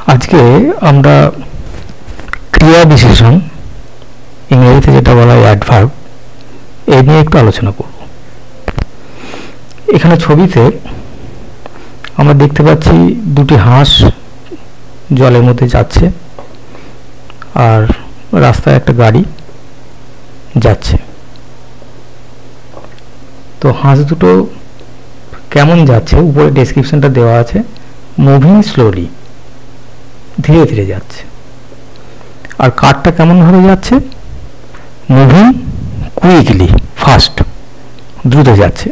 আজকে আমরা ক্রিয়া বিশেষণ ইংরেজিতে যেটা বলা হয় অ্যাডভার্ব এই নিয়ে একটু আলোচনা করব। এখানে ছবিতে আমরা দেখতে পাচ্ছি দুটি হাঁস জলের মধ্যে যাচ্ছে আর রাস্তায় একটা গাড়ি যাচ্ছে। তো হাঁস দুটো কেমন যাচ্ছে উপরে ডেসক্রিপশনটা দেওয়া আছে, মুভিং স্লোলি, ধীরে ধীরে যাচ্ছে। আর কারটা কেমন ভাবে যাচ্ছে, মুভিং কুইকলি, ফাস্ট, দ্রুত যাচ্ছে।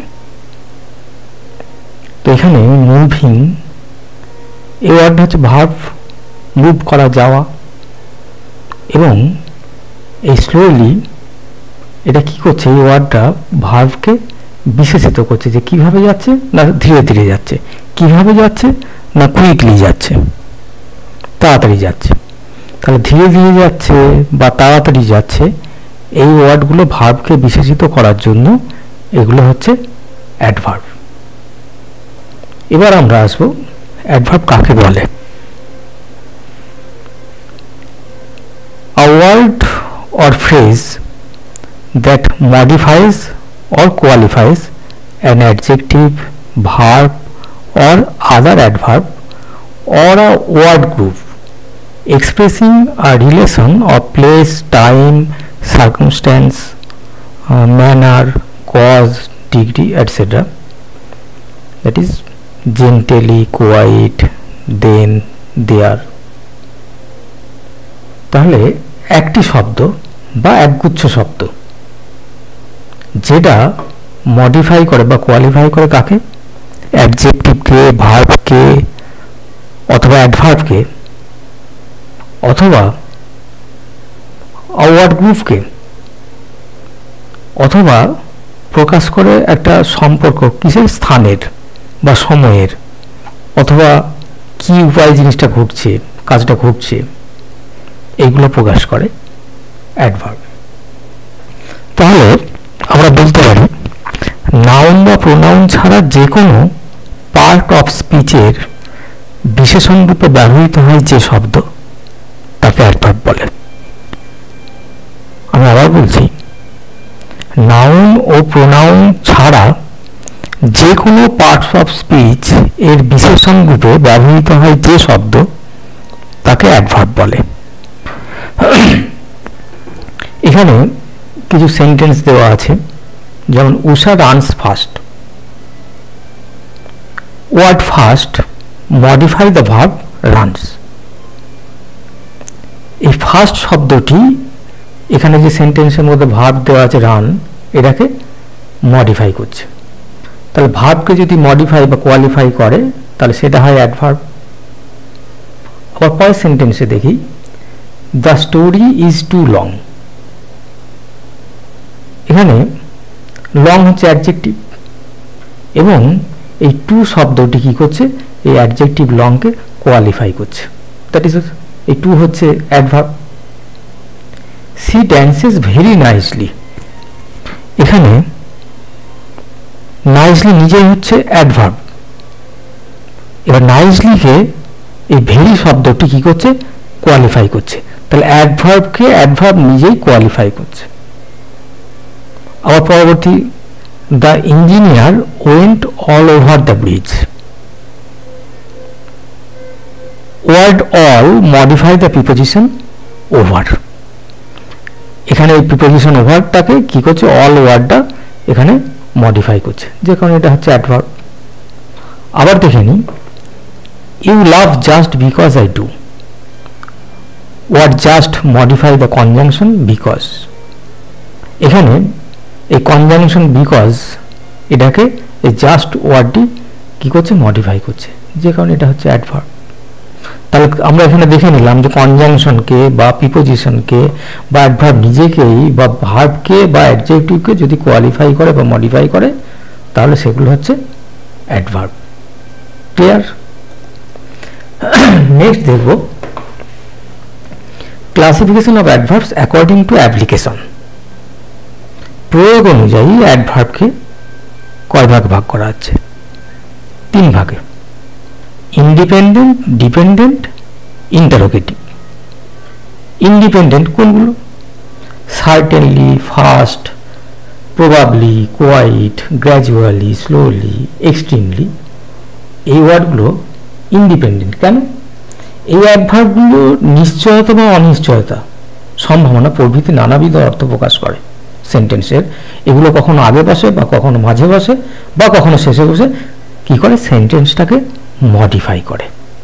তো এখানে মুভিং এই ওয়ার্ডটা হচ্ছে ভার্ব, মুভ করা, যাওয়া, এবং এই স্লোলি এটা কি করছে, এই ওয়ার্ডটা ভার্বকে বিশেষিত করছে যে কিভাবে যাচ্ছে, না ধীরে ধীরে যাচ্ছে, কিভাবে যাচ্ছে না কুইকলি যাচ্ছে, তাড়াতাড়ি যাচ্ছে। তাহলে ধীরে ধীরে যাচ্ছে বা তাড়াতাড়ি যাচ্ছে এই ওয়ার্ডগুলো ভার্বকে বিশেষিত করার জন্য এগুলো হচ্ছে অ্যাডভার্ব। এবার আমরা আসবো অ্যাডভার্ব কাকে বলে। A word or phrase that modifies or qualifies an adjective, verb or other adverb or a word group expressing a relation of place, time, circumstance, manner, cause, degree, etc. That is gently, quiet, then, there. তাহলে একটি শব্দ বা একগুচ্ছ শব্দ যেটা modify করে বা qualify করে কাকে, অ্যাডজেক্টিভকে, ভার্বকে অথবা অ্যাডভার্বকে অথবা ওয়ার্ড গ্রুপকে, অথবা প্রকাশ করে একটা সম্পর্ক কিসের, স্থানের বা সময়ের, অথবা কি উপায়ে জিনিসটা ঘটছে, কাজটা ঘটছে, এইগুলো প্রকাশ করে অ্যাডভার্ব। তাহলে আমরা বলতে পারি নাউন বা প্রোনাউন ছাড়া যে কোনো পার্ট অফ স্পিচের বিশেষণ রূপে ব্যবহৃত হয় যে শব্দ তাকে অ্যাডভার্ব বলে। আমি আবার বলছি, নাউন ও প্রোনাউন ছাড়া যে কোনো পার্টস অফ স্পিচ এর বিশেষণ রূপে ব্যবহৃত হয় যে শব্দ তাকে অ্যাডভার্ব বলে। এখানে কিছু সেন্টেন্স দেওয়া আছে, যেমন Usha runs fast. Word fast modify the verb runs. এই ফার্স্ট শব্দটি এখানে যে সেন্টেন্সের মধ্যে ভার্ব দেওয়া আছে রান, এটাকে মডিফাই করছে। তাহলে ভার্বকে যদি মডিফাই বা কোয়ালিফাই করে তাহলে সেটা হয় অ্যাডভার্ব। আবার পরের সেন্টেন্সে দেখি, the story is too long. এখানে লং হচ্ছে অ্যাডজেক্টিভ এবং এই টু শব্দটি কি করছে, এই অ্যাডজেক্টিভ লংকে কোয়ালিফাই করছে। দ্যাট ইজ, এই টু হচ্ছে adverb. She dances very nicely. এখানে নাইসলি নিজেই হচ্ছে অ্যাডভার্ব। এবার নাইসলিকে এই ভেরি শব্দটি কি করছে, কোয়ালিফাই করছে। তাহলে অ্যাডভার্বকে অ্যাডভার্ব নিজেই কোয়ালিফাই করছে। আবার পরবর্তী, the engineer went all over the bridge. Word all modify the preposition over. এখানে এই প্রিপোজিশন ওভারটাকে কি করছে, অল ওয়ার্ডটা এখানে মডিফাই করছে, যে কারণে এটা হচ্ছে অ্যাডভার্ব। আবার দেখে নিই, you love just because I do. Word just modify the conjunction because. এখানে এই কনজাংশন বিকজ এটাকে এই জাস্ট ওয়ার্ডটি কি করছে, মডিফাই করছে, যে কারণে এটা হচ্ছে অ্যাডভার্ব। তাহলে আমরা এখানে দেখে নিলাম যে কনজাংশনকে বা প্রিপোজিশনকে বা অ্যাডভার্ব নিজেকেই বা ভার্বকে বা অ্যাডজেক্টিভকে যদি কোয়ালিফাই করে বা মডিফাই করে তাহলে সেগুলো হচ্ছে অ্যাডভার্ব। ক্লিয়ার? নেক্সট দেখব classification of adverbs according to application. প্রয়োগ অনুযায়ী অ্যাডভার্বকে কয় ভাগ ভাগ করা আছে? 3 ভাগে। Independent, dependent interrogative. ইন্ডিপেন্ডেন্ট কোনগুলো? Certainly, fast, probably, quite, gradually, slowly, extremely, এই ওয়ার্ডগুলো ইন্ডিপেন্ডেন্ট। কেন? এই অ্যাডভার্বগুলো নিশ্চয়তা বা অনিশ্চয়তা, সম্ভাবনা প্রভৃতি নানাবিধ অর্থ প্রকাশ করে সেন্টেন্সের। এগুলো কখনো আগে বসে বা কখনো মাঝে বসে বা কখনো শেষে বসে কি করে? সেন্টেন্সটাকে মডিফাই করে।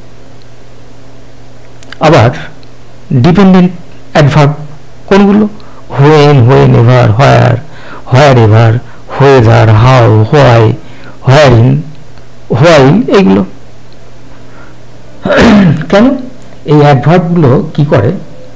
আবার ডিপেন্ডেন্ট অ্যাডভার্ব কোনগুলো? When, whenever, where, wherever, whether, how, why, wherein, while, এগুলো। কেন? এই অ্যাডভার্বগুলো কি করে?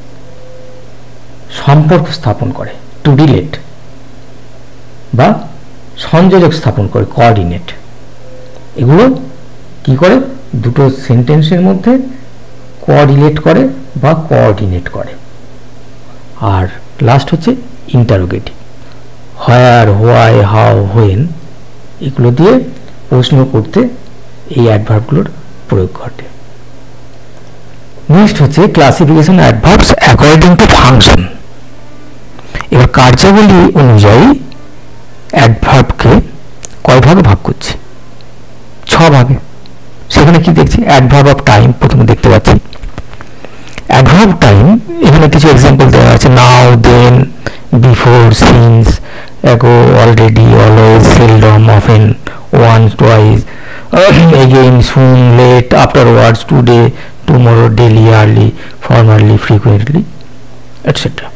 সম্পর্ক স্থাপন করে, টু রিলেট, বা সংযোজক স্থাপন করে, কোঅর্ডিনেট। এগুলো কি করে? দুটো সেন্টেন্সের মধ্যে কোঅর্ডিনেট করে বা কোঅর্ডিনেট করে। আর লাস্ট হচ্ছে interrogative, where, why, how, when, এগুলো দিয়ে প্রশ্ন করতে এই অ্যাডভার্বগুলোর প্রয়োগ ঘটে। নেক্সট হচ্ছে classification adverbs according to function. এবার কার্যাবলী অনুযায়ী অ্যাডভার্বকে কয় ভাগে ভাগ করছি? 6 ভাগে। সেখানে কি দেখছি? অ্যাডভার্ব অফ টাইম প্রথমে দেখতে পাচ্ছি। অ্যাডভার্ব টাইম, এখানে কিছু এক্সাম্পল দেওয়া আছে, now, then, before, since, ago, already, always, seldom, often, once, twice, again, soon, late, afterwards, today, tomorrow, daily, early, formerly, frequently, etcetera.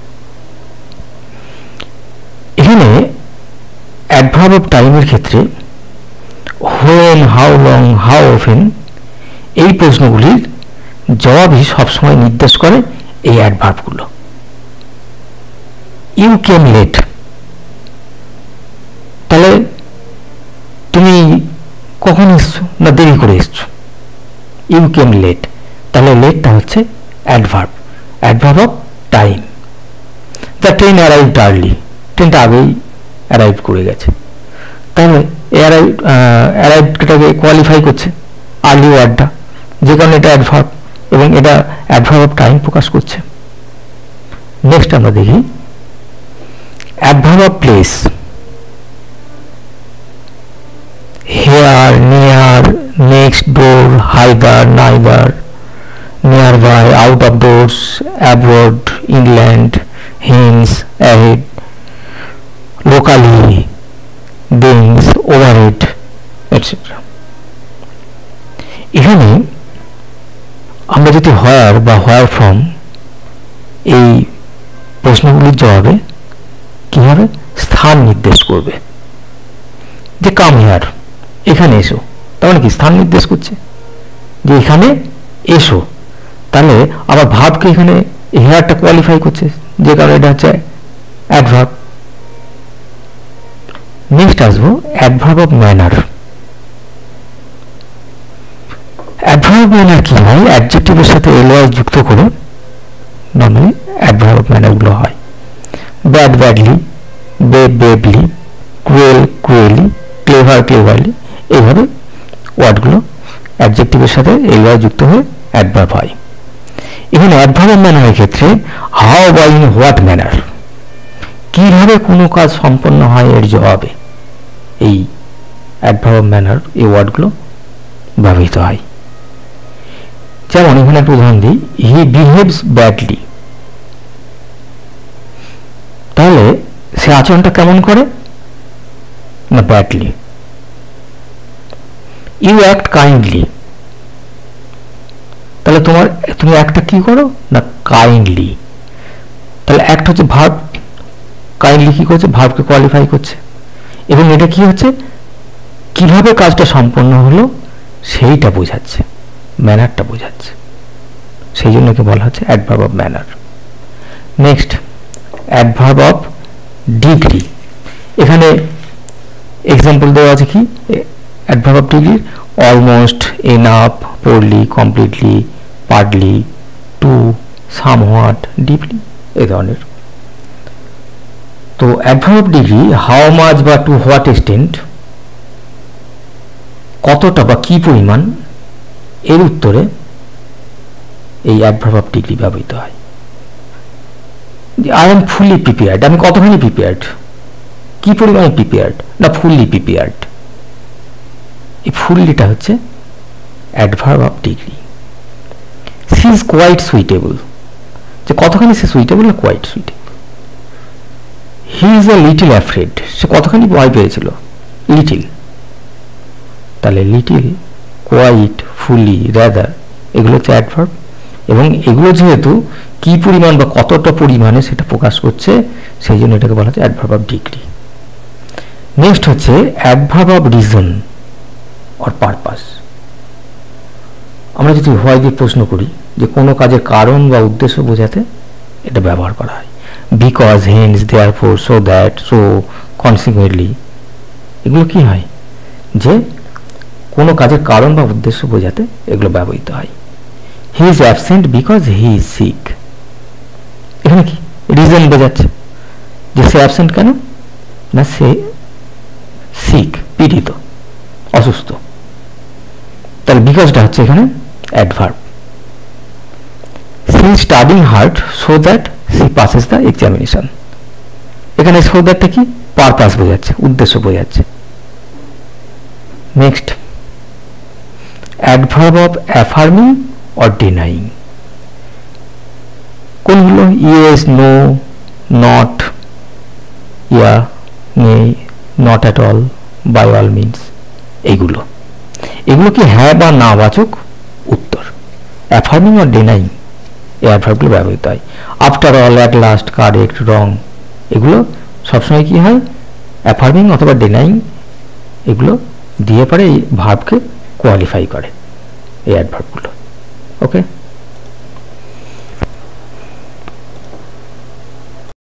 এখানে অ্যাডভার্ব অফ টাইমের ক্ষেত্রে when, how long, how often, এই প্রশ্নগুলির জবাবই সবসময় নির্দেশ করে এই অ্যাডভার্বগুলো। ইউ কেম লেট, তাহলে তুমি কখন এসছো? না দেরি করে এসছো। ইউ কেম লেট, তাহলে লেটটা হচ্ছে adverb, adverb of time. The train arrived early, ট্রেনটা আগেই অ্যারাইভ করে গেছে, তাহলে অ্যারাইভটাকে কোয়ালিফাই করছে আর্লি ওয়ার্ডটা, যে কারণে এটা অ্যাডভার্ব এবং এটা অ্যাডভার্ব অফ টাইম প্রকাশ করছে। নেক্সট আমরা দেখি adverb of place. Here, near, next door, hither, neither, nearby, out of doors, abroad, inland, hence, ahead, locally, bench, overhead, etcetera. এখানে আমরা যদি হোয়ার বা হোয়ার ফ্রম এই প্রশ্নগুলির জবাবে কিভাবে স্থান নির্দেশ করবে, যে কাম হেয়ার, এখানে এসো, তার মানে কি স্থান নির্দেশ করছে যে এখানে এসো। তাহলে আবার ভাবকে এখানে হেয়ারটা কোয়ালিফাই করছে, যে কারণে এটা হচ্ছে অ্যাডভার্ব। নেক্সট আসবো adverb of manner. Adverb manner কি হয়? অ্যাডজেক্টিভের সাথে এলওয়াই যুক্ত করে নর্মালি অ্যাডভার্ব অফ ম্যানারগুলো হয়। Bad, badly, bad, badly, cruel, cruelly, clever, cleverly, এইভাবে ওয়ার্ডগুলো অ্যাডজেক্টিভের সাথে এলওয়াই যুক্ত হয়ে অ্যাডভার্ব হয়। এখানে অ্যাডভার্ব অফ ম্যানারের ক্ষেত্রে হাউ বা ইন হোয়াট ম্যানার, কিভাবে কোনো কাজ সম্পন্ন হয় এর জবাবে এই অ্যাডভার্ব অফ ম্যানার এই ওয়ার্ডগুলো ব্যবহৃত হয়। যেমন এখানে একটা উদাহরণ দিই, হি বিহেভস ব্যাডলি, তাহলে সে আচরণটা কেমন করে? না ব্যাডলি। ইউ অ্যাক্ট কাইন্ডলি, তাহলে তুমি একটা কি করো? না কাইন্ডলি। তাহলে অ্যাক্ট হচ্ছে ভার্ব, কাইন্ডলি কি করছে? ভার্বকে কোয়ালিফাই করছে, এবং এটা কি হচ্ছে? কিভাবে কাজটা সম্পন্ন হলো সেইটা বোঝাচ্ছে, ম্যানারটা বোঝাচ্ছে, সেই জন্য কি বলা হচ্ছে adverb of manner. Next adverb of degree. এখানে এক্সাম্পল দেওয়া আছে কি adverb of degree? Almost, enough, poorly, completely, partly, too, somewhat, deeply, এই ধরনের। তো adverb of degree how much বা টু হোয়াট এক্সটেন্ট, কতটা বা কি পরিমাণ, এর উত্তরে এই অ্যাডভার্ব অফ ডিগ্রি ব্যবহৃত হয়। আই এম ফুলি প্রিপেয়ার্ড, আমি কতখানি প্রিপেয়ার্ড, কি পরিমাণে প্রিপেয়ার্ড, না ফুললি প্রিপেয়ার্ড। এই ফুললিটা হচ্ছে adverb of degree. She is quite suitable, যে কতখানি সে সুইটেবল না quite suitable. He is a little afraid, সে কতখানি ভয় পেয়েছিল, লিটিল। তাহলে লিটিল, কোয়াইট, ফুলি, রাদার এগুলো হচ্ছে অ্যাডভার্ব, এবং এগুলো যেহেতু কি পরিমাণ বা কতটা পরিমাণে সেটা প্রকাশ করছে, সেই জন্য এটাকে বলা হচ্ছে অ্যাডভার্ব অফ ডিগ্রি। নেক্সট হচ্ছে adverb of reason or purpose. আমরা যদি হোয়াই দিয়ে প্রশ্ন করি যে কোনো কাজের কারণ বা উদ্দেশ্য বোঝাতে এটা ব্যবহার করা হয়। Because, hence, therefore, so that, so, consequently, এগুলো কি হয়, যে কোনো কাজের কারণ বা উদ্দেশ্য বোঝাতে এগুলো ব্যবহৃত হয়। He is absent because he is sick, এখানে কি রিজন বোঝাচ্ছে, যে সে অ্যাবসেন্ট কেন, না সে সিক, পীড়িত, অসুস্থ। তাহলে বিকজটা হচ্ছে এখানে adverb. She is studying hard so that she passes the examination, এখানে সো দ্যাটটা কি পারপাস বোঝাচ্ছে, উদ্দেশ্য বোঝাচ্ছে। Next adverb of affirming or denying. কোনগুলো, yes, no, not, yea, nay, not at all, by all means, এইগুলো কি হ্যাঁ বা না বাচক উত্তর। অ্যাফার্মিং অর ডিনাইং এই অ্যাডভার্বগুলো ব্যবহৃত হয়। After all, at last, correct, wrong, এগুলো সবসময় কি হয়, অ্যাফার্মিং অথবা ডিনাইং এগুলো দিয়ে পরে এই ভার্বকে কোয়ালিফাই করে এই অ্যাডভার্বগুলো। ওকে।